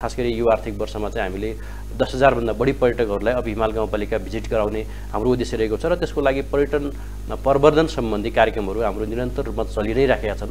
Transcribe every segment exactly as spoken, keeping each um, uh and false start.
खास गरी यो आर्थिक वर्षमा चाहिँ हामीले दस हजार भन्दा बढी पर्यटकहरूलाई अब हिमाल गाउँपालिका भिजिट गराउने हाम्रो उद्देश्य रहेको छ र त्यसको लागि पर्यटन प्रवर्धन सम्बन्धी कार्यक्रमहरू हाम्रो निरन्तर रूपमा चलि नै राखेका छन्।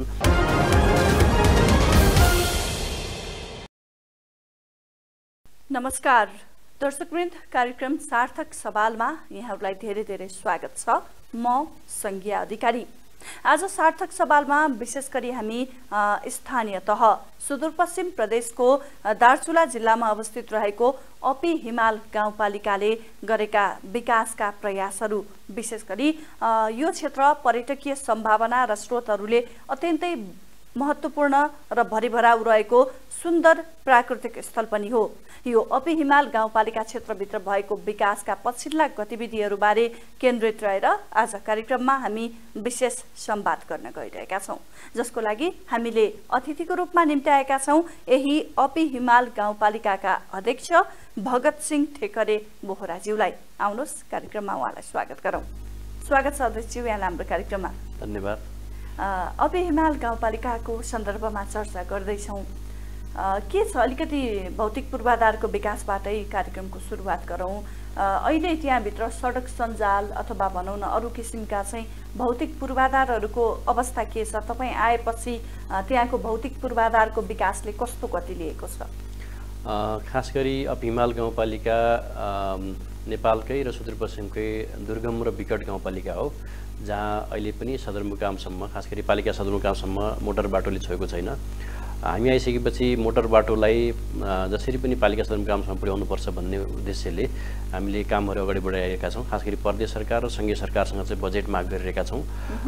नमस्कार दर्शकवृन्द, कार्यक्रम सार्थक सवालमा यहाँहरूलाई धेरै धेरै स्वागत छ। म संज्ञा अधिकारी। आज सार्थक सवालमा विशेष गरी हामी स्थानीय तह सुदूरपश्चिम प्रदेशको दार्चुला जिल्लामा अवस्थित रहेको अपी हिमाल गाउँपालिकाले गरेका विकासका प्रयासहरू, विशेष गरी यो क्षेत्र पर्यटकीय सम्भावना र स्रोतहरूले अत्यन्तै महत्त्वपूर्ण र भरिभराउ रहेको सुन्दर प्राकृतिक स्थल पनि हो। यो अपी हिमाल गाउँपालिका क्षेत्रभित्र भएको विकासका पछिल्ला गतिविधिहरूबारे केन्द्रित रहेर आज कार्यक्रममा हामी विशेष संवाद गर्न गइरहेका छौँ, जसको लागि हामीले अतिथिको रूपमा निम्त्याएका छौँ यही अपी हिमाल गाउँपालिकाका अध्यक्ष भगत सिंह ठेकरे बोहराज्यूलाई। आउनुहोस् कार्यक्रममा उहाँलाई स्वागत गरौँ। स्वागत छ अध्यक्षज्यू यहाँलाई हाम्रो कार्यक्रममा। धन्यवाद। अपी हिमाल गाउँपालिकाको सन्दर्भमा चर्चा गर्दैछौँ। के छ, अलिकति भौतिक पूर्वाधारको विकासबाटै कार्यक्रमको सुरुवात गरौँ। अहिले त्यहाँभित्र सडक सञ्जाल अथवा भनौँ न अरू किसिमका चाहिँ भौतिक पूर्वाधारहरूको अवस्था के छ? तपाईँ आएपछि त्यहाँको भौतिक पूर्वाधारको विकासले कस्तो गति लिएको छ? खास गरी अपी हिमाल गाउँपालिका नेपालकै र सुदूरपश्चिमकै दुर्गम र विकट गाउँपालिका हो, जहाँ अहिले पनि सदरमुकामसम्म, खास गरी पालिका सदरमुकामसम्म मोटर बाटोले छोएको छैन। हामी आइसकेपछि मोटर बाटोलाई जसरी पनि पालिका सदरमुकामसम्म पुर्याउनुपर्छ भन्ने उद्देश्यले हामीले कामहरू अगाडि बढाइरहेका छौँ। खास गरी प्रदेश सरकार र सङ्घीय सरकारसँग चाहिँ बजेट माग गरिरहेका छौँ।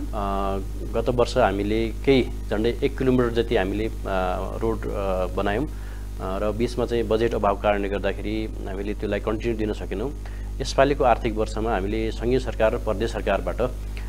गत वर्ष हामीले केही झन्डै एक किलोमिटर जति हामीले रोड बनायौँ र बिचमा चाहिँ बजेट अभाव कारणले गर्दाखेरि हामीले त्यसलाई कन्टिन्यू दिन सकेनौँ। यसपालिको आर्थिक वर्षमा हामीले सङ्घीय सरकार र प्रदेश सरकारबाट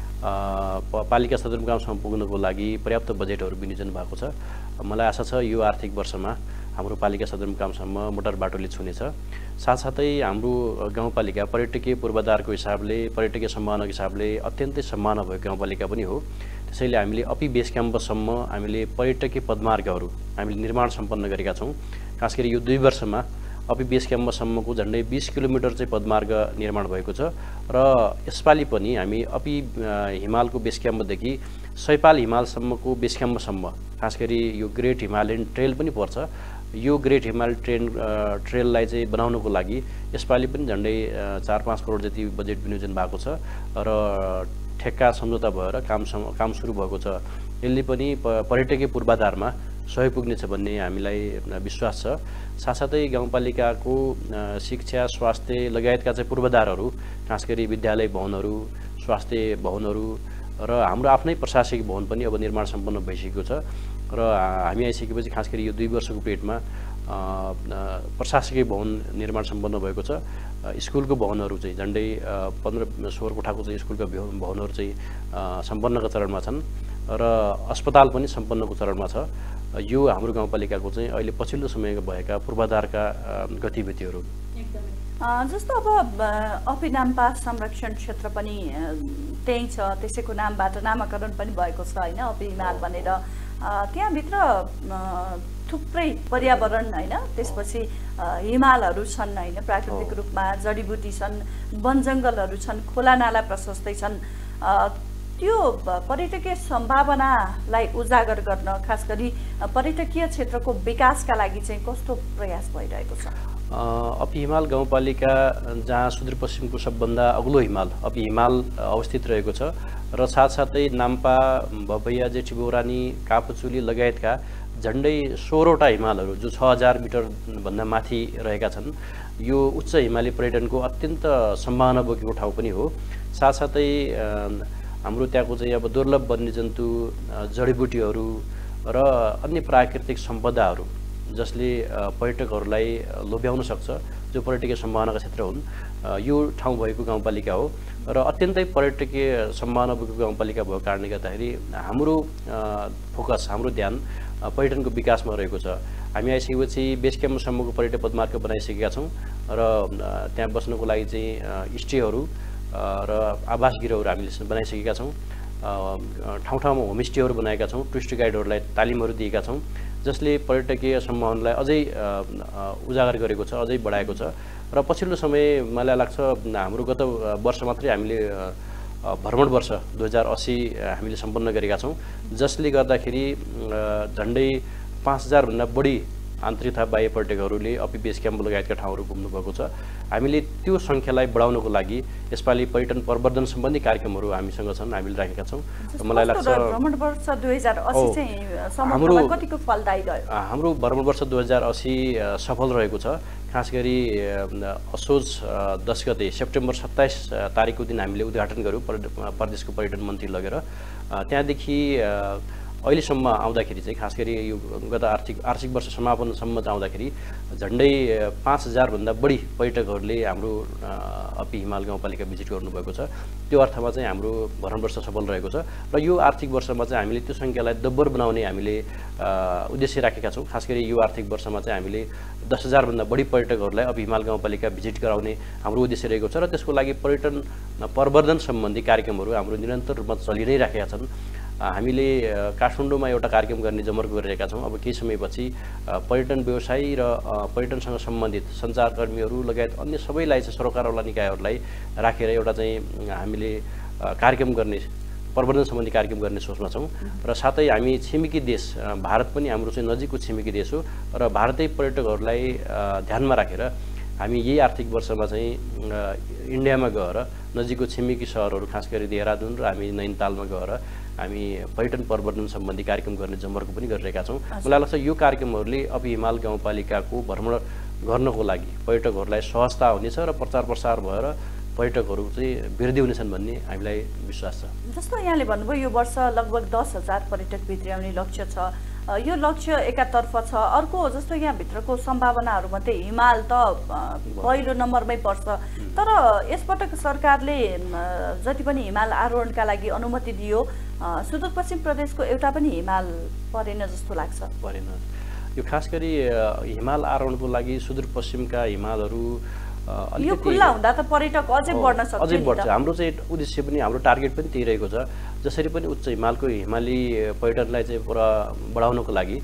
पालिका सदरमुकामसम्म पुग्नको लागि पर्याप्त बजेटहरू विनियोजन भएको छ। मलाई आशा छ यो आर्थिक वर्षमा हाम्रो पालिका सदरमुकामसम्म मोटर बाटोले छुनेछ। साथसाथै हाम्रो गाउँपालिका पर्यटकीय पूर्वाधारको हिसाबले, पर्यटकीय सम्भावनाको हिसाबले अत्यन्तै सम्भावना भएको गाउँपालिका पनि हो। त्यसैले हामीले अपी बेस क्याम्पससम्म हामीले पर्यटकीय पदमार्गहरू हामीले निर्माण सम्पन्न गरेका छौँ। खास गरी यो दुई वर्षमा अपी बेस क्याम्पसम्मको झन्डै बिस किलोमिटर चाहिँ पदमार्ग निर्माण भएको छ र यसपालि पनि हामी अपी हिमालको बेस क्याम्पदेखि सैपाल हिमालसम्मको बेस क्याम्पसम्म, खास गरी यो ग्रेट हिमालयन ट्रेल पनि पर्छ, यो ग्रेट हिमाल ट्रेन ट्रेललाई चाहिँ बनाउनको लागि यसपालि पनि झन्डै चार पाँच करोड जति बजेट विनियोजन भएको छ र ठेक्का सम्झौता भएर काम काम सुरु भएको छ। यसले पनि पर्यटकीय पूर्वाधारमा सहयोग पुग्नेछ भन्ने हामीलाई विश्वास छ। साथसाथै गाउँपालिकाको शिक्षा, स्वास्थ्य लगायतका चाहिँ पूर्वाधारहरू, खास गरी विद्यालय भवनहरू, स्वास्थ्य भवनहरू र हाम्रो आफ्नै प्रशासनिक भवन पनि अब निर्माण सम्पन्न भइसकेको छ र हामी आइसकेपछि खास गरी यो दुई वर्षको पिरियडमा प्रशासकीय भवन निर्माण सम्पन्न भएको छ। स्कुलको भवनहरू चाहिँ झन्डै पन्ध्र सोह्र कोठाको चाहिँ स्कुलका भवनहरू चाहिँ सम्पन्नका चरणमा छन् र अस्पताल पनि सम्पन्नको चरणमा छ। यो हाम्रो गाउँपालिकाको चाहिँ अहिले पछिल्लो समयमा भएका पूर्वाधारका गतिविधिहरू। जस्तो अब अपी नाम्पा संरक्षण क्षेत्र पनि त्यही छ, त्यसैको नामबाट नामाकरण पनि भएको छ होइन, अपी हिमाल भनेर। त्यहाँभित्र थुप्रै पर्यावरण होइन, त्यसपछि हिमालहरू छन् होइन, प्राकृतिक रूपमा जडीबुटी छन्, वन जङ्गलहरू छन्, खोला नाला प्रशस्तै छन्। त्यो पर्यटकीय सम्भावनालाई उजागर गर्न, खास गरी पर्यटकीय क्षेत्रको विकासका लागि चाहिँ कस्तो प्रयास भइरहेको छ? अपी हिमाल गाउँपालिका जहाँ सुदूरपश्चिमको सबभन्दा अग्लो हिमाल अपी हिमाल अवस्थित रहेको छ र साथसाथै नाम्पा, भभैया, जेठीबोरानी, कापुचुली लगायतका झन्डै सोह्रवटा हिमालहरू जो छ हजार मिटरभन्दा माथि रहेका छन्। यो उच्च हिमाली पर्यटनको अत्यन्त सम्भावना बोकेको ठाउँ पनि हो। साथसाथै हाम्रो त्यहाँको चाहिँ अब दुर्लभ वन्यजन्तु, जडीबुटीहरू र अन्य प्राकृतिक सम्पदाहरू जसले पर्यटकहरूलाई लोभ्याउन सक्छ, जो पर्यटकीय सम्भावनाका क्षेत्र हुन्, यो ठाउँ भएको गाउँपालिका हो र अत्यन्तै पर्यटकीय सम्भावना भएको गाउँपालिका भएको कारणले गर्दाखेरि हाम्रो फोकस, हाम्रो ध्यान पर्यटनको विकासमा रहेको छ। हामी आइसकेपछि बेस क्याम्पसम्मको पर्यटक पदमार्ग बनाइसकेका छौँ र त्यहाँ बस्नको लागि चाहिँ स्टेहरू र आवास गृहहरू हामीले बनाइसकेका छौँ। ठाउँ ठाउँमा होमस्टेहरू बनाएका छौँ, टुरिस्ट गाइडहरूलाई तालिमहरू दिएका छौँ जसले पर्यटकीय सम्भावनालाई अझै उजागर गरेको छ, अझै बढाएको छ। र पछिल्लो समय मलाई लाग्छ हाम्रो गत वर्ष मात्रै हामीले भ्रमण वर्ष दुई हजार अस्सी हामीले सम्पन्न गरेका छौँ, जसले गर्दाखेरि झन्डै पाँच हजारभन्दा बढी आन्तरिक तथा बाह्य पर्यटकहरूले अपी बेस क्याम्प लगायतका ठाउँहरू घुम्नुभएको छ। हामीले त्यो सङ्ख्यालाई बढाउनको लागि यसपालि पर्यटन प्रवर्धन सम्बन्धी कार्यक्रमहरू हामीसँग छन्, हामीले राखेका छौँ। मलाई लाग्छ भ्रमण वर्ष दुई हजार अस्सी चाहिँ समग्रमा कतिको फलदायी रह्यो? हाम्रो भ्रमण वर्ष दुई हजार अस्सी सफल रहेको छ। खास गरी असोज दस गते सेप्टेम्बर सत्ताइस तारिकको दिन हामीले उद्घाटन गऱ्यौँ प्रदेशको पर्यटन मन्त्री लगेर। त्यहाँदेखि अहिलेसम्म आउँदाखेरि चाहिँ खास गरी यो गत आर्थिक आर्थिक वर्ष समापनसम्म आउँदाखेरि झन्डै पाँच हजारभन्दा बढी पर्यटकहरूले हाम्रो अपी हिमाल गाउँपालिका भिजिट गर्नुभएको छ। त्यो अर्थमा चाहिँ हाम्रो भ्रमण वर्ष सफल रहेको छ र यो आर्थिक वर्षमा चाहिँ हामीले त्यो सङ्ख्यालाई दोब्बर बनाउने हामीले उद्देश्य राखेका छौँ। खास गरी यो आर्थिक वर्षमा चाहिँ हामीले दस हजारभन्दा बढी पर्यटकहरूलाई अपी हिमाल गाउँपालिका भिजिट गराउने हाम्रो उद्देश्य रहेको छ र त्यसको लागि पर्यटन प्रवर्धन सम्बन्धी कार्यक्रमहरू हाम्रो निरन्तर रूपमा चलि नै राखेका छन्। हामीले काठमाडौँमा एउटा कार्यक्रम गर्ने जमर्को गरिरहेका छौँ। अब केही समयपछि पर्यटन व्यवसायी र पर्यटनसँग सम्बन्धित सञ्चारकर्मीहरू लगायत अन्य सबैलाई चाहिँ सरकारवाला निकायहरूलाई राखेर एउटा चाहिँ हामीले कार्यक्रम गर्ने प्रवर्धन सम्बन्धी कार्यक्रम गर्ने सोचमा छौँ। र साथै हामी छिमेकी देश भारत पनि हाम्रो चाहिँ नजिकको छिमेकी देश हो र भारतीय पर्यटकहरूलाई ध्यानमा राखेर हामी यही आर्थिक वर्षमा चाहिँ इन्डियामा गएर नजिकको छिमेकी सहरहरू खास गरी देहरादुन र हामी नैनीतालमा गएर हामी पर्यटन प्रवर्धन सम्बन्धी कार्यक्रम गर्ने जमर्को पनि गरिरहेका छौँ। मलाई लाग्छ यो कार्यक्रमहरूले अपी हिमाल गाउँपालिकाको भ्रमण गर्नको लागि पर्यटकहरूलाई सहजता हुनेछ र प्रचार प्रसार भएर पर्यटकहरू चाहिँ वृद्धि हुनेछन् भन्ने हामीलाई विश्वास छ। जस्तो यहाँले भन्नुभयो यो वर्ष लगभग दस हजार पर्यटक भित्र्याउने लक्ष्य छ। यो लक्ष्य एकातर्फ छ, अर्को जस्तो यहाँभित्रको सम्भावनाहरूमध्ये हिमाल त पहिलो नम्बरमै पर्छ। तर यसपटक सरकारले जति पनि हिमाल आरोहणका लागि अनुमति दियो, सुदूरपश्चिम प्रदेशको एउटा पनि हिमाल परेन जस्तो लाग्छ। परेन। यो खास गरी हिमाल आरोहणको लागि सुदूरपश्चिमका हिमालहरू यो खुल्ला हुँदा त पर्यटक अझै बढ्न सक्छ। अझै बढ्छ। हाम्रो चाहिँ उद्देश्य पनि हाम्रो टार्गेट पनि त्यही रहेको छ। जसरी पनि उच्च हिमालको हिमाली पर्यटनलाई चाहिँ पुरा बढाउनको लागि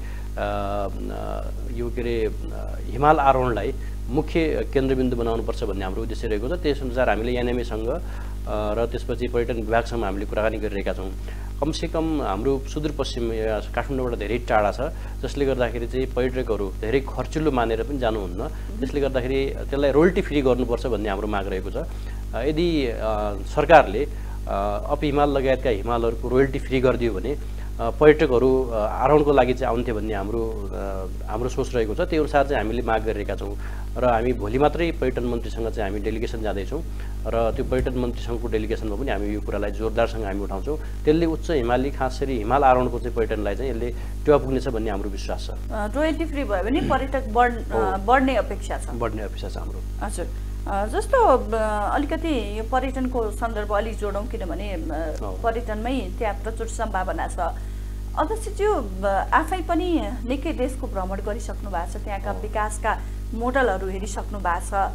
यो के अरे हिमाल आरोहणलाई मुख्य केन्द्रबिन्दु बनाउनुपर्छ भन्ने हाम्रो उद्देश्य रहेको छ। त्यसअनुसार हामीले एनएमएसँग र त्यसपछि पर्यटन विभागसँग हामीले कुराकानी गरिरहेका छौँ। कमसेकम हाम्रो सुदूरपश्चिम काठमाडौँबाट धेरै टाढा छ, जसले गर्दाखेरि चाहिँ पर्यटकहरू धेरै खर्चिलो मानेर पनि जानुहुन्न। त्यसले गर्दाखेरि त्यसलाई रोयल्टी फ्री गर्नुपर्छ भन्ने हाम्रो माग रहेको छ। यदि सरकारले अपी हिमाल लगायतका हिमालहरूको रोयल्टी फ्री गरिदियो भने पर्यटकहरू आरोहणको लागि चाहिँ आउँथे भन्ने हाम्रो हाम्रो सोच रहेको छ। त्यो अनुसार चाहिँ हामीले माग गरिरहेका छौँ र हामी भोलि मात्रै पर्यटन मन्त्रीसँग चाहिँ हामी डेलिगेसन जाँदैछौँ र त्यो पर्यटन मन्त्रीसँगको डेलिगेसनमा पनि हामी यो कुरालाई जोरदारसँग हामी उठाउँछौँ। त्यसले उच्च हिमाली खास गरी हिमाल आरोहणको चाहिँ पर्यटनलाई चाहिँ यसले टेवा पुग्नेछ भन्ने हाम्रो विश्वास छ। रोयल्टी फ्री भयो भने पर्यटक बढ्ने अपेक्षा छ। बढ्ने अपेक्षा छ हाम्रो। हजुर। जस्तो अलिकति यो पर्यटनको सन्दर्भ अलिक जोडौँ, किनभने पर्यटनमै त्यहाँ प्रचुर सम्भावना छ। अध्यक्षज्यू आफै पनि निकै देशको भ्रमण गरिसक्नु भएको छ, त्यहाँका विकासका मोडलहरू हेरिसक्नु भएको छ।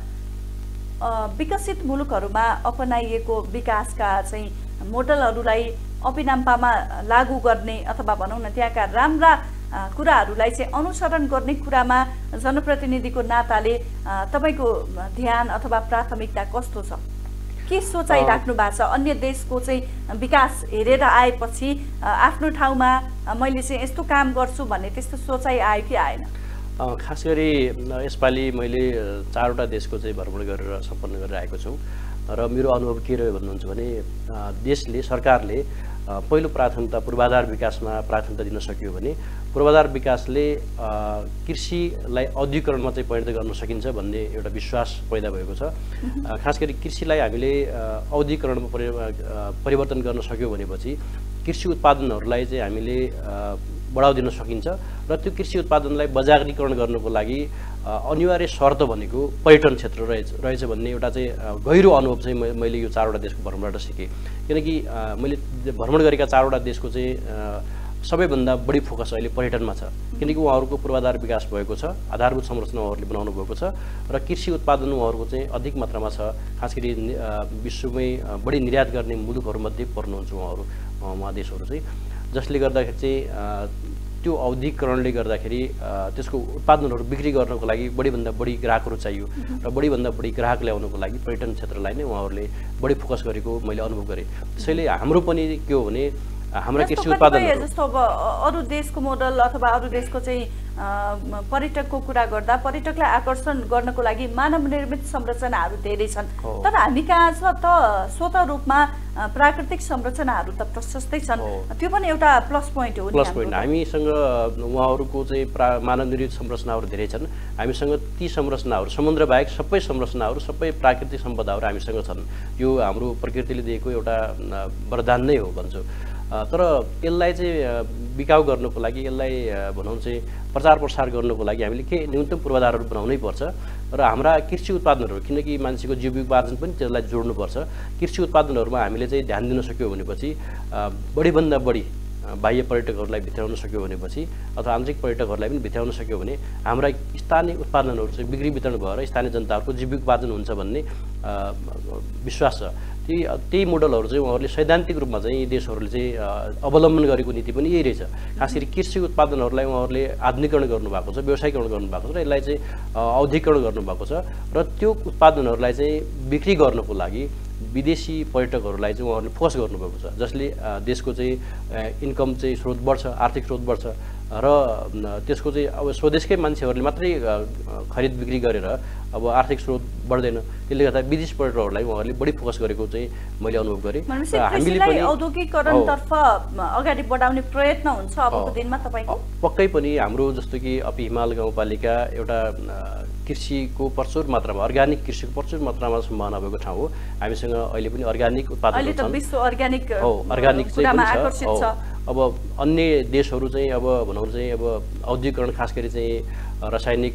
विकसित मुलुकहरूमा अपनाइएको विकासका चाहिँ मोडलहरूलाई अपिनाम्पामा लागू गर्ने अथवा भनौँ न त्यहाँका राम्रा कुराहरूलाई चाहिँ अनुसरण गर्ने कुरामा जनप्रतिनिधिको नाताले तपाईँको ध्यान अथवा प्राथमिकता कस्तो छ? के सोचाइ राख्नु भएको छ? अन्य देशको चाहिँ विकास हेरेर आएपछि आफ्नो ठाउँमा मैले चाहिँ यस्तो काम गर्छु भन्ने त्यस्तो सोचाइ आयो कि आएन? खास गरी यसपालि मैले चारवटा देशको चाहिँ भ्रमण गरेर सम्पन्न गरेर आएको छु र मेरो अनुभव के रह्यो भन्नुहुन्छ भने देशले सरकारले पहिलो प्राथमिकता पूर्वाधार विकासमा प्राथमिकता दिन सक्यो भने पूर्वाधार विकासले कृषिलाई औद्योगिकरणमा चाहिँ परिणत गर्न सकिन्छ भन्ने एउटा विश्वास पैदा भएको छ। खास गरी कृषिलाई हामीले औद्योगिकरणमा परिवर्तन गर्न सक्यो भनेपछि कृषि उत्पादनहरूलाई चाहिँ हामीले बढावा दिन सकिन्छ र त्यो कृषि उत्पादनलाई बजारीकरण गर्नको लागि अनिवार्य शर्त भनेको पर्यटन क्षेत्र रहेछ रहेछ भन्ने एउटा चाहिँ गहिरो अनुभव चाहिँ मैले यो चारवटा देशको भ्रमणबाट सिकेँ। किनकि मैले भ्रमण गरेका चारवटा देशको चाहिँ सबैभन्दा बढी फोकस अहिले पर्यटनमा छ, किनकि उहाँहरूको पूर्वाधार विकास भएको छ, आधारभूत संरचना उहाँहरूले बनाउनु भएको छ र कृषि उत्पादन उहाँहरूको चाहिँ अधिक मात्रामा छ। खास गरी विश्वमै बढी निर्यात गर्ने मुलुकहरूमध्ये पर्नुहुन्छ उहाँहरू उहाँ देशहरू चाहिँ, जसले गर्दाखेरि चाहिँ त्यो औद्योगिकरणले गर्दाखेरि त्यसको उत्पादनहरू बिक्री गर्नको लागि बढीभन्दा बढी ग्राहकहरू चाहियो र बढीभन्दा बढी ग्राहक ल्याउनको लागि पर्यटन क्षेत्रलाई नै उहाँहरूले बढी फोकस गरेको मैले अनुभव गरेँ। त्यसैले हाम्रो पनि के हो भने हाम्रा कृषि उत्पादन जस्तो अब अरू देशको मोडल अथवा अरू देशको चाहिँ पर्यटकको कुरा गर्दा पर्यटकलाई आकर्षण गर्नको लागि मानव निर्मित संरचनाहरू धेरै छन्, तर हामी कहाँ छ त स्वतः रूपमा प्राकृतिक संरचनाहरू त प्रशस्तै छन्। त्यो पनि एउटा प्लस पोइन्ट हो। प्लस पोइन्ट हामीसँग उहाँहरूको चाहिँ प्रा मानव निर्मित संरचनाहरू धेरै छन्। हामीसँग ती संरचनाहरू समुद्र बाहेक सबै संरचनाहरू सबै प्राकृतिक सम्पदाहरू हामीसँग छन्। यो हाम्रो प्रकृतिले दिएको एउटा वरदान नै हो भन्छु। तर यसलाई चाहिँ बिकाउ गर्नको लागि यसलाई भनौँ चाहिँ प्रचार प्रसार गर्नको लागि हामीले के न्यूनतम पूर्वाधारहरू बनाउनै पर्छ र हाम्रा कृषि उत्पादनहरू, किनकि मान्छेको जीविकोपार्जन पनि त्यसलाई जोड्नुपर्छ। कृषि उत्पादनहरूमा हामीले चाहिँ ध्यान दिन सक्यौँ भनेपछि बढीभन्दा बढी बाह्य पर्यटकहरूलाई भित्राउन सक्यो भनेपछि अथवा आन्तरिक पर्यटकहरूलाई पनि भित्राउन सक्यो भने हाम्रा स्थानीय उत्पादनहरू चाहिँ बिक्री वितरण भएर स्थानीय जनताहरूको जीविकोपार्जन हुन्छ भन्ने विश्वास छ। त्यही त्यही मोडलहरू चाहिँ उहाँहरूले सैद्धान्तिक रूपमा चाहिँ देशहरूले चाहिँ अवलम्बन गरेको नीति पनि यही रहेछ। खास गरी कृषि उत्पादनहरूलाई उहाँहरूले आधुनिकीकरण गर्नुभएको छ, व्यवसायीकरण गर्नुभएको छ र यसलाई चाहिँ औद्योगिकरण गर्नुभएको छ र त्यो उत्पादनहरूलाई चाहिँ बिक्री गर्नको लागि विदेशी पर्यटकहरूलाई चाहिँ उहाँहरूले फोकस गर्नुभएको छ, जसले देशको चाहिँ इन्कम चाहिँ स्रोत बढ्छ, आर्थिक स्रोत बढ्छ र त्यसको चाहिँ अब स्वदेशकै मान्छेहरूले मात्रै खरिद बिक्री गरेर अब आर्थिक स्रोत बढ्दैन। त्यसले गर्दा विदेशी पर्यटकहरूलाई उहाँहरूले बढी फोकस गरेको चाहिँ मैले अनुभव गरेँ। हामीले पनि औद्योगिकरणतर्फ अगाडि बढाउने प्रयत्न हुन्छ अबको दिनमा तपाईको? पक्कै पनि हाम्रो जस्तो कि अपि हिमाल गाउँपालिका एउटा कृषिको प्रचुर मात्रामा अर्ग्यानिक कृषिको प्रचुर मात्रामा सम्भावना भएको ठाउँ हो। हामीसँग अहिले पनि अर्ग्यानिक उत्पादनहरू छन्। विश्व अर्ग्यानिक हो, अर्ग्यानिक चाहिँ पनि छ। अब अन्य देशहरू चाहिँ अब भनौँ चाहिँ अब औद्योगिकरण खास गरी चाहिँ रासायनिक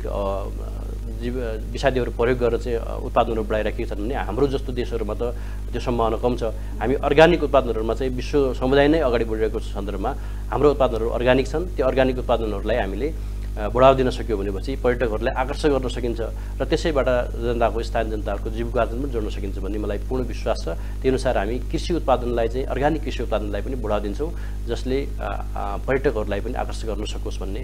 जीव विषादीहरू प्रयोग गरेर चाहिँ उत्पादनहरू बढाइराखेका छन् भने हाम्रो जस्तो देशहरूमा त त्यो सम्भावना कम छ। हामी अर्ग्यानिक उत्पादनहरूमा चाहिँ विश्व समुदाय नै अगाडि बढिरहेको सन्दर्भमा हाम्रो उत्पादनहरू अर्ग्यानिक छन्। त्यो अर्ग्यानिक उत्पादनहरूलाई हामीले बढावा दिन सक्यो भनेपछि पर्यटकहरूलाई आकर्षण गर्न सकिन्छ र त्यसैबाट जनताको स्थानीय जनताहरूको जीविकोपार्जन पनि जोड्न सकिन्छ भन्ने मलाई पूर्ण विश्वास छ। त्यही अनुसार हामी कृषि उत्पादनलाई चाहिँ अर्ग्यानिक कृषि उत्पादनलाई पनि बढावा दिन्छौँ, जसले पर्यटकहरूलाई पनि आकर्षण गर्न सकोस् भन्ने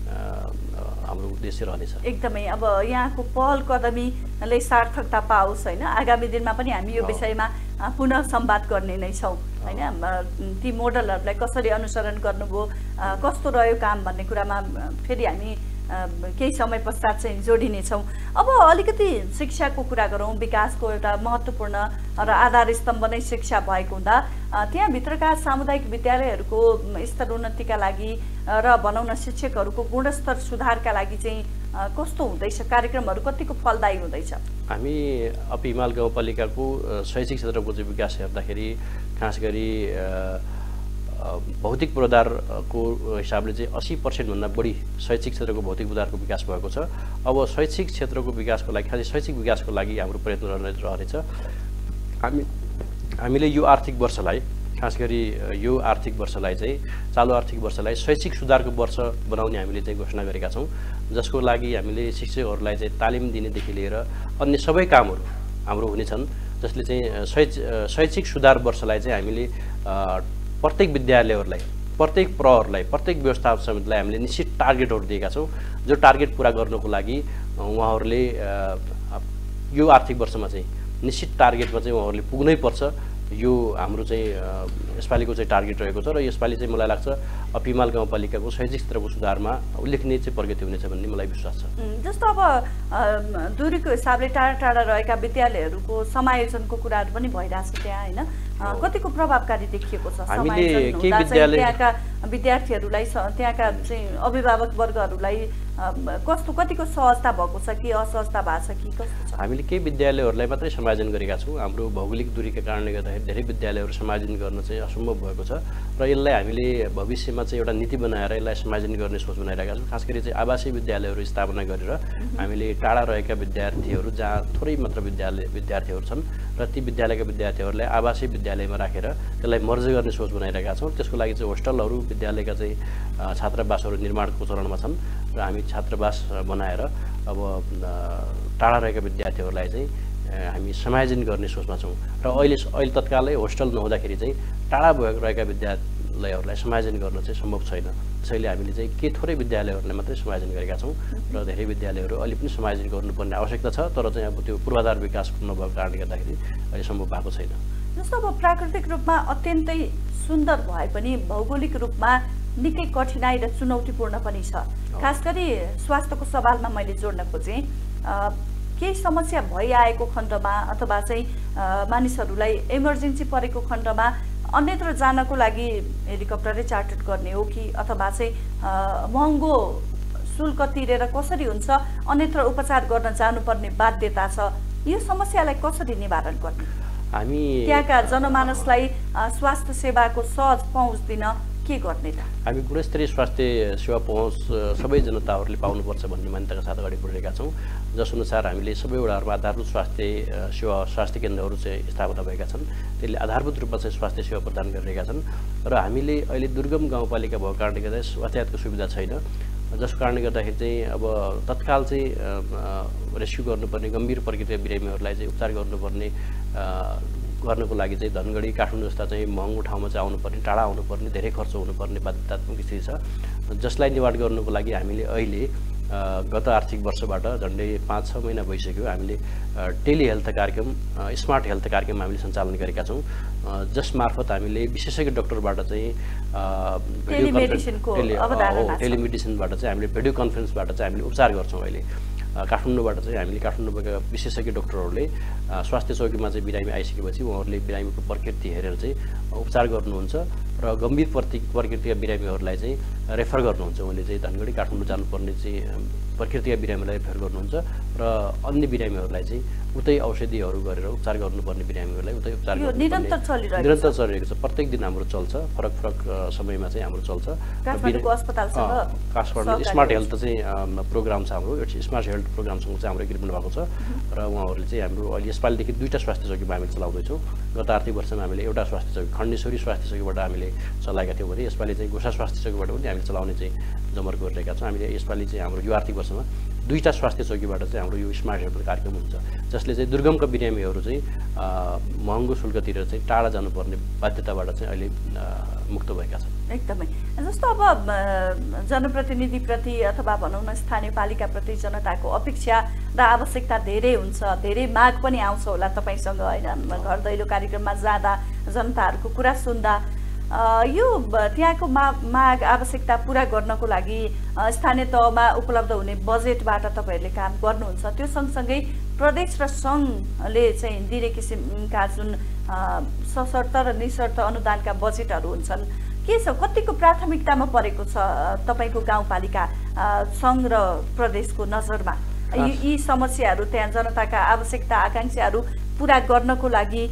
हाम्रो उद्देश्य रहनेछ। एकदमै अब यहाँको पहल कदमीले सार्थकता पाओस् होइन, आगामी दिनमा पनि हामी यो विषयमा पुनः संवाद गर्ने नै छौँ होइन। ती मोडलहरूलाई कसरी अनुसरण गर्नुभयो, कस्तो रह्यो काम भन्ने कुरामा फेरि हामी केही समय पश्चात चाहिँ जोडिनेछौँ। अब अलिकति शिक्षाको कुरा गरौँ। विकासको एउटा महत्त्वपूर्ण र आधार स्तम्भ नै शिक्षा भएको हुँदा त्यहाँभित्रका सामुदायिक विद्यालयहरूको स्तरोन्नतिका लागि र भनौँ न शिक्षकहरूको गुणस्तर सुधारका लागि चाहिँ कस्तो हुँदैछ? कार्यक्रमहरू कतिको फलदायी हुँदैछ? हामी अपि हिमाल गाउँपालिकाको शैक्षिक क्षेत्रको चाहिँ विकास हेर्दाखेरि खास गरी भौतिक पूर्वाधारको हिसाबले चाहिँ अस्सी पर्सेन्टभन्दा बढी शैक्षिक क्षेत्रको भौतिक पूर्वाधारको विकास भएको छ। अब शैक्षिक क्षेत्रको विकासको लागि खासै शैक्षिक विकासको लागि हाम्रो प्रयत्न रहनेछ। हामी हामीले यो आर्थिक वर्षलाई खास गरी यो आर्थिक वर्षलाई चाहिँ चालु आर्थिक वर्षलाई शैक्षिक सुधारको वर्ष बनाउने हामीले चाहिँ घोषणा गरेका छौँ, जसको लागि हामीले शिक्षकहरूलाई चाहिँ तालिम दिनेदेखि लिएर अन्य सबै कामहरू हाम्रो हुनेछन्, जसले चाहिँ शैक्षिक शैक्षिक सुधार वर्षलाई चाहिँ हामीले प्रत्येक विद्यालयहरूलाई, प्रत्येक प्रहरलाई, प्रत्येक व्यवस्थापन समितिलाई हामीले निश्चित टार्गेटहरू दिएका छौँ, जो टार्गेट पुरा गर्नको लागि उहाँहरूले यो आर्थिक वर्षमा चाहिँ निश्चित टार्गेटमा चाहिँ उहाँहरूले पुग्नै पर्छ। यो हाम्रो चाहिँ यसपालिको चाहिँ टार्गेट रहेको छ र यसपालि चाहिँ मलाई लाग्छ अपि हिमाल गाउँपालिकाको शैक्षिक क्षेत्रको सुधारमा उल्लेखनीय चाहिँ प्रगति हुनेछ भन्ने मलाई विश्वास छ। जस्तो अब दूरीको हिसाबले टाढा टाढा रहेका विद्यालयहरूको समायोजनको कुराहरू पनि भइरहेछ त्यहाँ होइन, कतिको प्रभावकारी देखिएको छ? हामीले के विद्यालय त्यहाँका विद्यार्थीहरूलाई त्यहाँका चाहिँ अभिभावक वर्गहरूलाई कस्तो कतिको सहजता भएको छ कि असहजता भएको छ कि कस्तो छ? हामीले केही विद्यालयहरूलाई मात्रै समायोजन गरेका छौँ। हाम्रो भौगोलिक दूरीका कारणले गर्दाखेरि धेरै विद्यालयहरू समायोजन गर्न चाहिँ असम्भव भएको छ र यसलाई हामीले भविष्यमा चाहिँ एउटा नीति बनाएर यसलाई समायोजन गर्ने सोच बनाइरहेका छौँ। खास गरी चाहिँ आवासीय विद्यालयहरू स्थापना गरेर हामीले टाढा रहेका विद्यार्थीहरू जहाँ थोरै मात्र विद्यालय विद्यार्थीहरू छन् र ती विद्यालयका विद्यार्थीहरूलाई आवासीय विद्यालयमा राखेर त्यसलाई मर्ज गर्ने सोच बनाइरहेका छौँ। त्यसको लागि चाहिँ होस्टलहरू विद्यालयका चाहिँ छात्रावासहरू निर्माणको चरणमा छन् र हामी छात्रावास बनाएर अब टाढा रहेका विद्यार्थीहरूलाई चाहिँ हामी समायोजन गर्ने सोचमा छौँ र अहिले अहिले तत्कालै होस्टल नहुँदाखेरि चाहिँ टाढा रहेका विद्या विद्यालयहरूलाई समायोजन गर्न चाहिँ सम्भव छैन। त्यसैले हामीले चाहिँ के थोरै विद्यालयहरूलाई मात्रै समायोजन गरेका छौँ र धेरै विद्यालयहरू अहिले पनि समायोजन गर्नुपर्ने आवश्यकता छ, तर चाहिँ अब त्यो पूर्वाधार विकास नभएको कारणले गर्दाखेरि अहिले सम्भव भएको छैन। जस्तो अब प्राकृतिक रूपमा अत्यन्तै सुन्दर भए पनि भौगोलिक रूपमा निकै कठिनाई र चुनौतीपूर्ण पनि छ। खास गरी स्वास्थ्यको सवालमा मैले जोड्न खोजेँ, केही समस्या भइआएको खण्डमा अथवा चाहिँ मानिसहरूलाई इमर्जेन्सी परेको खण्डमा अन्यत्र जानको लागि हेलिकप्टरै चार्टर गर्ने हो कि अथवा चाहिँ महँगो शुल्क तिरेर कसरी हुन्छ अन्यत्र उपचार गर्न जानुपर्ने बाध्यता छ, यो समस्यालाई कसरी निवारण गर्ने? हामी त्यहाँका जनमानसलाई स्वास्थ्य सेवाको सहज पहुँच दिन के गर्ने त? हामी गुणस्तरीय स्वास्थ्य सेवा पहुँच सबै जनताहरूले पाउनुपर्छ भन्ने मान्यताका साथ अगाडि बढिरहेका छौँ, जसअनुसार हामीले सबै वडाहरूमा आधारभूत स्वास्थ्य सेवा स्वास्थ्य केन्द्रहरू चाहिँ स्थापना भएका छन्। त्यसले आधारभूत रूपमा चाहिँ स्वास्थ्य सेवा प्रदान गरिरहेका छन् र हामीले अहिले दुर्गम गाउँपालिका भएको कारणले गर्दा यातायातको सुविधा छैन, जसको कारणले गर्दाखेरि चाहिँ अब तत्काल चाहिँ रेस्क्यु गर्नुपर्ने गम्भीर प्रकृतिका बिरामीहरूलाई चाहिँ उपचार गर्नुपर्ने गर्नको लागि चाहिँ धनगढी काठमाडौँ जस्ता चाहिँ महँगो ठाउँमा चाहिँ आउनुपर्ने, टाढा आउनुपर्ने, धेरै खर्च हुनुपर्ने बाध्यतात्मक स्थिति छ, जसलाई निवारण गर्नुको लागि हामीले अहिले गत आर्थिक वर्षबाट झन्डै पाँच छ महिना भइसक्यो हामीले टेली हेल्थ कार्यक्रम, स्मार्ट हेल्थ कार्यक्रम हामीले सञ्चालन गरेका छौँ, जसमार्फत हामीले विशेषज्ञ डक्टरबाट चाहिँ भिडियो टेलिमेडिसिनबाट चाहिँ हामीले भिडियो कन्फरेन्सबाट चाहिँ हामीले उपचार गर्छौँ। अहिले काठमाडौँबाट चाहिँ हामीले काठमाडौँका विशेषज्ञ डक्टरहरूले स्वास्थ्य चौकीमा चाहिँ बिरामी आइसकेपछि उहाँहरूले बिरामीको प्रकृति हेरेर चाहिँ उपचार गर्नुहुन्छ र गम्भीर प्रति प्रकृतिका बिरामीहरूलाई चाहिँ रेफर गर्नुहुन्छ। उहाँले चाहिँ धनगढी काठमाडौँ जानुपर्ने चाहिँ प्रकृतिका बिरामीलाई रेफर गर्नुहुन्छ र अन्य बिरामीहरूलाई चाहिँ उतै औषधिहरू गरेर उपचार गर्नुपर्ने बिरामीहरूलाई उतै उपचार निरन्तर चलिरहेको निरन्तर चलिरहेको छ। प्रत्येक दिन हाम्रो चल्छ, फरक फरक समयमा चाहिँ हाम्रो चल्छ। काठमाडौँ स्मार्ट हेल्थ चाहिँ प्रोग्राम छ हाम्रो, स्मार्ट हेल्थ प्रोग्रामसँग चाहिँ हाम्रो एग्रिमेन्ट भएको छ र उहाँहरूले चाहिँ हाम्रो अहिले यसपालिदेखि दुईवटा स्वास्थ्य चौकीमा हामीले चलाउँदैछौँ। गत आर्थिक वर्षमा हामीले एउटा स्वास्थ्य चौकी खण्डेश्वरी स्वास्थ्य चौकीबाट हामीले चलाएका थियौँ भने यसपालि चाहिँ गोसा स्वास्थ्य चौकीबाट पनि हामीले चलाउने चाहिँ जमर गरिरहेका छौँ। हामीले यसपालि चाहिँ हाम्रो यो आर्थिक वर्षमा दुईवटा स्वास्थ्य चौकीबाट चाहिँ हाम्रो यो स्मार्ट हेल्थ कार्यक्रम हुन्छ, जसले चाहिँ दुर्गमका बिरामीहरू चाहिँ महँगो शुल्क तिरेर चाहिँ टाढा जानुपर्ने बाध्यताबाट चाहिँ अहिले मुक्त भएका छन्। एकदमै जस्तो अब जनप्रतिनिधिप्रति अथवा भनौँ न स्थानीय पालिकाप्रति जनताको अपेक्षा र आवश्यकता धेरै हुन्छ, धेरै माग पनि आउँछ होला तपाईँसँग होइन? घर दैलो कार्यक्रममा जाँदा जनताहरूको कुरा सुन्दा यो त्यहाँको मा माग आवश्यकता पुरा गर्नको लागि स्थानीय तहमा उपलब्ध हुने बजेटबाट तपाईँहरूले काम गर्नुहुन्छ, त्यो सँगसँगै प्रदेश र सङ्घले चाहिँ दिने किसिमका जुन सशर्त र निशर्त अनुदानका बजेटहरू हुन्छन्, के छ, कतिको प्राथमिकतामा परेको छ तपाईँको गाउँपालिका सङ्घ र प्रदेशको नजरमा यी समस्याहरू, त्यहाँ जनताका आवश्यकता आकाङ्क्षाहरू पुरा गर्नको लागि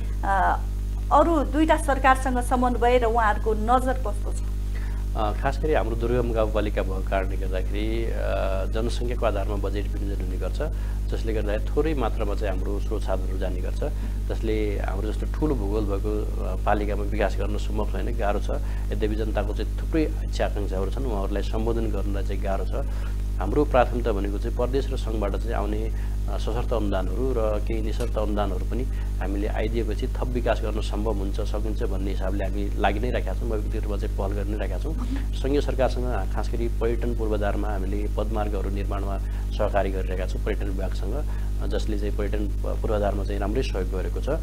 अरू दुईटा सरकारसँग समन्वय र उहाँहरूको नजर कस्तो छ? खास गरी हाम्रो दुर्गम गाउँपालिका भएको कारणले गर्दाखेरि जनसङ्ख्याको आधारमा बजेट विनियोजन हुने गर्छ, जसले गर्दा थोरै मात्रामा चाहिँ हाम्रो स्रोत साधनहरू जाने गर्छ, जसले हाम्रो जस्तो ठुलो भूगोल भएको पालिकामा विकास गर्न सम्भव छैन, गाह्रो छ। यद्यपि जनताको चाहिँ थुप्रै इच्छा आकाङ्क्षाहरू छन्, उहाँहरूलाई सम्बोधन गर्नलाई चाहिँ गाह्रो छ। हाम्रो प्राथमिकता भनेको चाहिँ प्रदेश र सङ्घबाट चाहिँ आउने सशर्त अनुदानहरू र केही निशर्त अनुदानहरू पनि हामीले आइदिएपछि थप विकास गर्न सम्भव हुन्छ सकिन्छ भन्ने हिसाबले हामी लागि नै राखेका छौँ, व्यक्तिगत रूपमा चाहिँ पहल गरि नै राखेका छौँ। सङ्घीय सरकारसँग खास गरी पर्यटन पूर्वाधारमा हामीले पदमार्गहरू निर्माणमा सहकारी गरिरहेका छौँ पर्यटन विभागसँग, जसले चाहिँ पर्यटन पूर्वाधारमा चाहिँ राम्रै सहयोग गरेको छ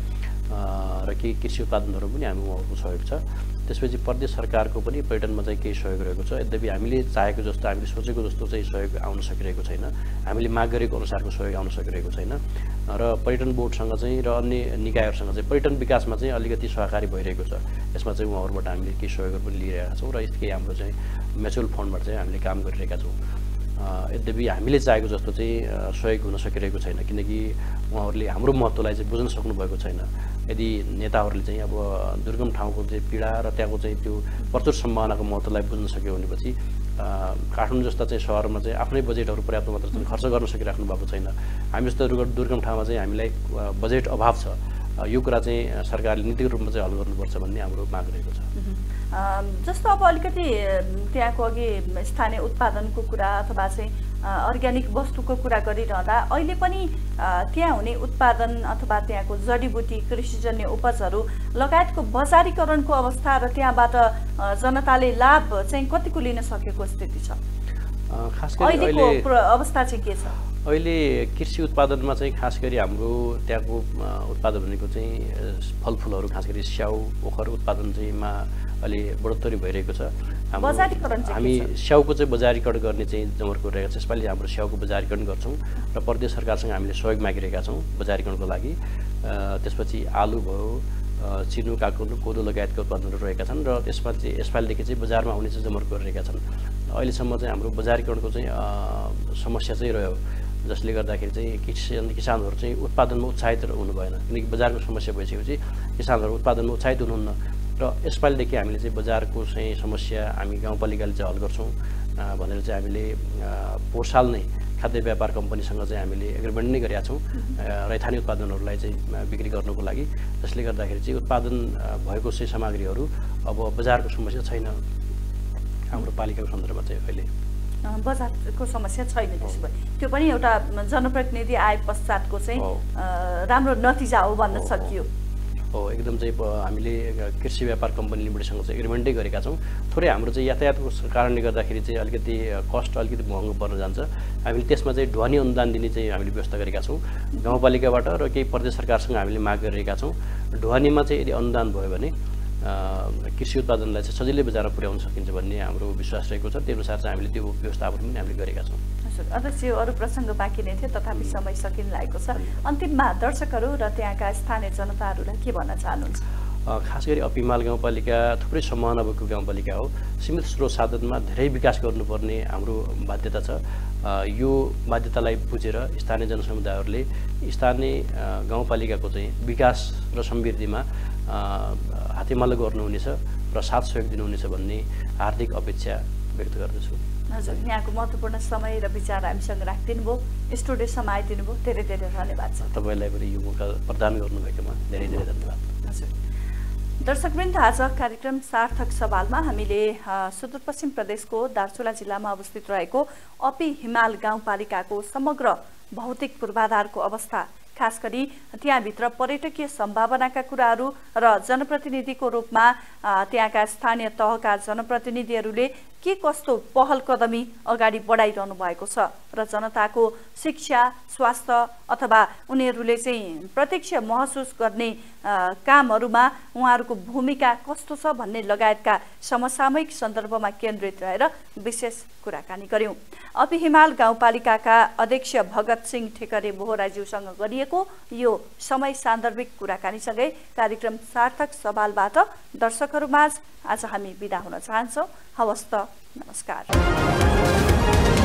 र केही कृषि उत्पादनहरू पनि हामी उहाँहरूको सहयोग छ। त्यसपछि प्रदेश सरकारको पनि पर्यटनमा चाहिँ केही सहयोग रहेको छ। यद्यपि हामीले चाहेको जस्तो हामीले सोचेको जस्तो चाहिँ सहयोग आउन सकिरहेको छैन, हामीले माग गरेको अनुसारको सहयोग आउन सकिरहेको छैन र पर्यटन बोर्डसँग चाहिँ र अन्य निकायहरूसँग चाहिँ पर्यटन विकासमा चाहिँ अलिकति सहकारी भइरहेको छ। यसमा चाहिँ उहाँहरूबाट हामीले केही सहयोगहरू पनि लिइरहेका छौँ र केही हाम्रो चाहिँ म्युचुअल फन्डबाट चाहिँ हामीले काम गरिरहेका छौँ। यद्यपि हामीले चाहेको जस्तो चाहिँ सहयोग हुन सकिरहेको छैन, किनकि उहाँहरूले हाम्रो महत्त्वलाई चाहिँ बुझ्न सक्नुभएको छैन। यदि नेताहरूले चाहिँ अब दुर्गम ठाउँको चाहिँ पीडा र त्यहाँको चाहिँ त्यो प्रचुर सम्भावनाको महत्त्वलाई बुझ्न सक्यो भनेपछि काठमाडौँ जस्ता चाहिँ सहरमा चाहिँ आफ्नै बजेटहरू पर्याप्त मात्रामा खर्च गर्न सकिराख्नु भएको छैन। हामी जस्तो दुर्गम ठाउँमा चाहिँ हामीलाई बजेट अभाव छ, यो कुरा चाहिँ सरकारले नीतिगत रूपमा चाहिँ हल गर्नुपर्छ भन्ने हाम्रो माग रहेको छ। जस्तो अब अलिकति त्यहाँको अघि स्थानीय उत्पादनको कुरा अथवा चाहिँ अर्ग्यानिक वस्तुको कुरा गरिरहँदा अहिले पनि त्यहाँ हुने उत्पादन अथवा त्यहाँको जडीबुटी कृषिजन्य उपजहरू लगायतको बजारीकरणको अवस्था र त्यहाँबाट जनताले लाभ चाहिँ कतिको लिन सकेको स्थिति छ? खास गरी अहिलेको अवस्था चाहिँ के छ? अहिले कृषि उत्पादनमा चाहिँ खास गरी हाम्रो त्यहाँको उत्पादन भनेको चाहिँ फलफुलहरू खास गरी स्याउ ओखर उत्पादन चाहिँमा अलि बढोत्तरी भइरहेको छ। हामी स्याउको चाहिँ बजारीकरण गर्ने चाहिँ जमर्को रहेको छ। यसपालि हाम्रो स्याउको बजारीकरण गर्छौँ र प्रदेश सरकारसँग हामीले सहयोग मागिरहेका छौँ बजारीकरणको लागि। त्यसपछि आलु भयो, चिनो, काकुन, कोदो लगायतका उत्पादनहरू रहेका छन् र त्यसमा चाहिँ यसपालिदेखि चाहिँ बजारमा आउने चाहिँ जमर्को गरिरहेका छन्। अहिलेसम्म चाहिँ हाम्रो बजारीकरणको चाहिँ समस्या चाहिँ रह्यो, जसले गर्दाखेरि चाहिँ किसान किसानहरू चाहिँ उत्पादनमा उत्साहित हुनु भएन। किनकि बजारको समस्या भइसकेपछि किसानहरू उत्पादनमा उत्साहित हुनुहुन्न र यसपालिदेखि हामीले चाहिँ बजारको चाहिँ समस्या हामी गाउँपालिकाले चाहिँ हल गर्छौँ भनेर चाहिँ हामीले पोहोर साल नै खाद्य व्यापार कम्पनीसँग चाहिँ हामीले एग्रिमेन्ट नै गरेका छौँ रैथाने उत्पादनहरूलाई चाहिँ बिक्री गर्नुको लागि। जसले गर्दाखेरि चाहिँ उत्पादन भएको चाहिँ सामग्रीहरू अब बजारको समस्या छैन हाम्रो पालिकाको सन्दर्भमा चाहिँ। अहिले बजारको समस्या छैन। त्यसो भए त्यो पनि एउटा जनप्रतिनिधि आए पश्चातको चाहिँ राम्रो नतिजा हो भन्न सकियो। हो, एकदम चाहिँ हामीले कृषि व्यापार कम्पनी लिमिटेडसँग चाहिँ एग्रिमेन्टै गरेका छौँ। थोरै हाम्रो चाहिँ यातायातको कारणले गर्दाखेरि चाहिँ अलिकति कस्ट अलिकति महँगो पर्न जान्छ। हामीले त्यसमा चाहिँ ढुवानी अनुदान दिने चाहिँ हामीले व्यवस्था गरेका छौँ गाउँपालिकाबाट र केही प्रदेश सरकारसँग हामीले माग गरिरहेका छौँ। ढुवानीमा चाहिँ यदि अनुदान भयो भने कृषि उत्पादनलाई चाहिँ सजिलै बजारमा पुर्याउन सकिन्छ भन्ने हाम्रो विश्वास रहेको छ। त्यही अनुसार चाहिँ हामीले त्यो व्यवस्थापन पनि हामीले गरेका छौँ। अध्यक्ष, अरू प्रसङ्ग बाँकी नै थियो तथापि समय सकिन लागेको छ। अन्तिममा दर्शकहरू र त्यहाँका स्थानीय जनताहरूलाई के भन्न चाहनुहुन्छ? खास गरी अप हिमाल गाउँपालिका थुप्रै सम्भावना भएको गाउँपालिका हो। सीमित स्रोत साधनमा धेरै विकास गर्नुपर्ने हाम्रो बाध्यता छ। यो बाध्यतालाई बुझेर स्थानीय जनसमुदायहरूले स्थानीय गाउँपालिकाको चाहिँ विकास र समृद्धिमा हातेमालो गर्नुहुनेछ र साथ सहयोग दिनुहुनेछ भन्ने हार्दिक अपेक्षा व्यक्त गर्दछु। हजुर, यहाँको महत्त्वपूर्ण समय र विचार हामीसँग राखिदिनु भयो, स्टुडियोसम्म आइदिनु भयो, धेरै धेरै धन्यवाद छ। तपाईँलाई पनि यो मौका प्रदान गर्नुभएकोमा धेरै धेरै धन्यवाद। हजुर दर्शकवृन्द, आज कार्यक्रम सार्थक सवालमा हामीले सुदूरपश्चिम प्रदेशको दार्चुला जिल्लामा अवस्थित रहेको अपी हिमाल गाउँपालिकाको समग्र भौतिक पूर्वाधारको अवस्था, खास गरी त्यहाँभित्र पर्यटकीय सम्भावनाका कुराहरू र जनप्रतिनिधिको रूपमा त्यहाँका स्थानीय तहका जनप्रतिनिधिहरूले के कस्तो पहल कदमी अगाडि बढाइरहनु भएको छ र जनताको शिक्षा, स्वास्थ्य अथवा उनीहरूले चाहिँ प्रत्यक्ष महसुस गर्ने कामहरूमा उहाँहरूको भूमिका कस्तो छ भन्ने लगायतका समसामयिक सन्दर्भमा केन्द्रित रहेर विशेष कुराकानी गर्यौं। अपी हिमाल गाउँपालिकाका अध्यक्ष भगत सिंह ठेकरे बोहराज्यूसँग गरिएको यो समय सान्दर्भिक कुराकानीसँगै कार्यक्रम सार्थक सवालबाट दर्शकहरूमाझ आज हामी बिदा हुन चाहन्छौँ। हवस् त, नमस्कार।